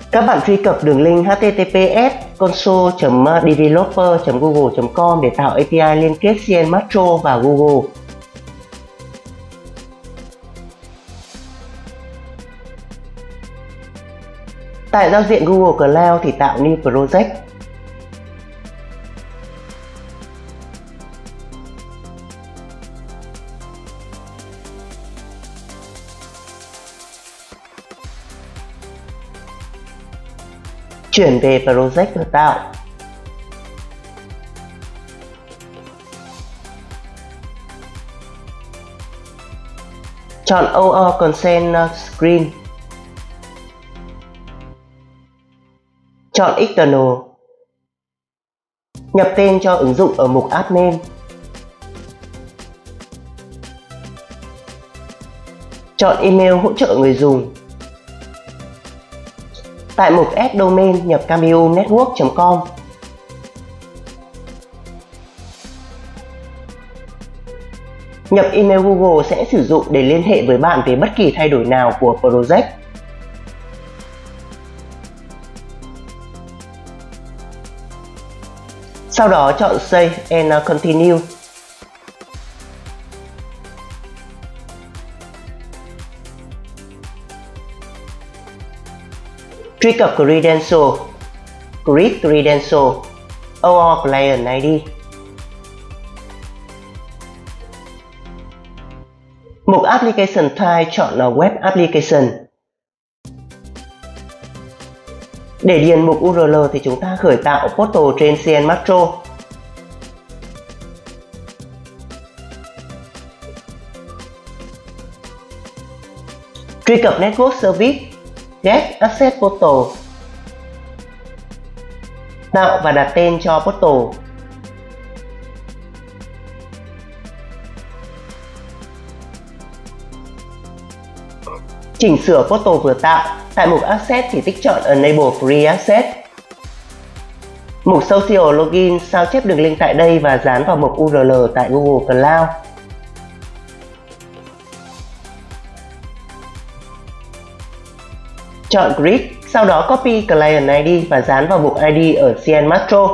Các bạn truy cập đường link https://console.developer.google.com để tạo API liên kết CN Metro và Google. Tại giao diện Google Cloud thì tạo New Project. Chuyển về Project vừa tạo. Chọn OR Consent Screen. Chọn External. Nhập tên cho ứng dụng ở mục App Name. Chọn email hỗ trợ người dùng. Tại mục Add Domain nhập cambiumnetwork.com. Nhập email Google sẽ sử dụng để liên hệ với bạn về bất kỳ thay đổi nào của project. Sau đó chọn Save and Continue. Truy cập Credential, Create Credential, OR Client ID. Mục Application Type chọn là Web Application. Để điền mục URL thì chúng ta khởi tạo portal trên CN Metro. Truy cập Network Service, Get Access Portal. Tạo và đặt tên cho portal. Chỉnh sửa portal vừa tạo. Tại mục Access thì tích chọn Enable Free Access. Mục Social Login sao chép đường link tại đây và dán vào mục URL tại Google Cloud. Chọn Grid, sau đó copy Client ID và dán vào mục ID ở CN Metro.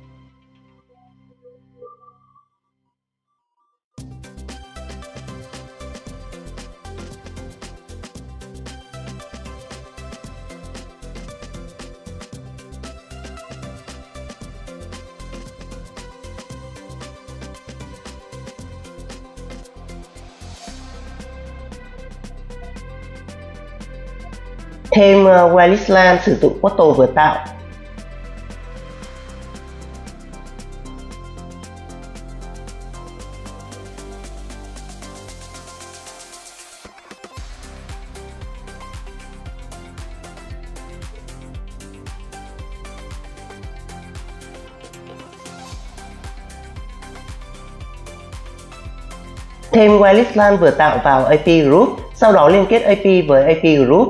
Thêm Wireless LAN sử dụng portal vừa tạo. Thêm Wireless LAN vừa tạo vào AP Group, sau đó liên kết AP với AP Group.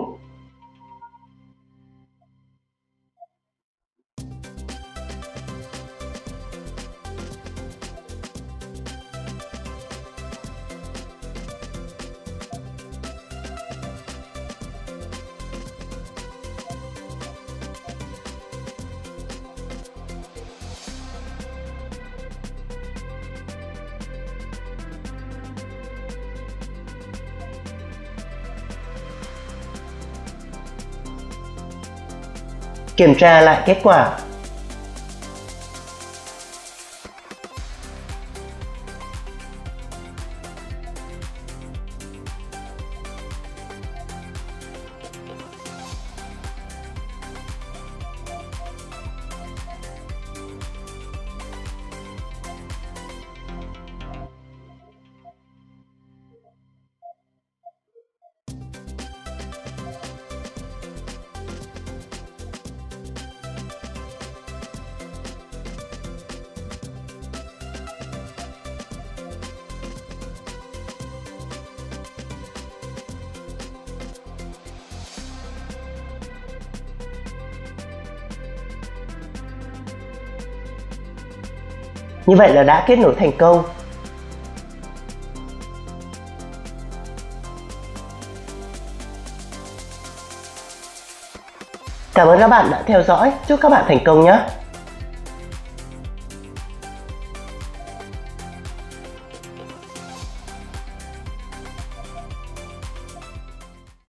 Kiểm tra lại kết quả. Như vậy là đã kết nối thành công. Cảm ơn các bạn đã theo dõi, chúc các bạn thành công nhé!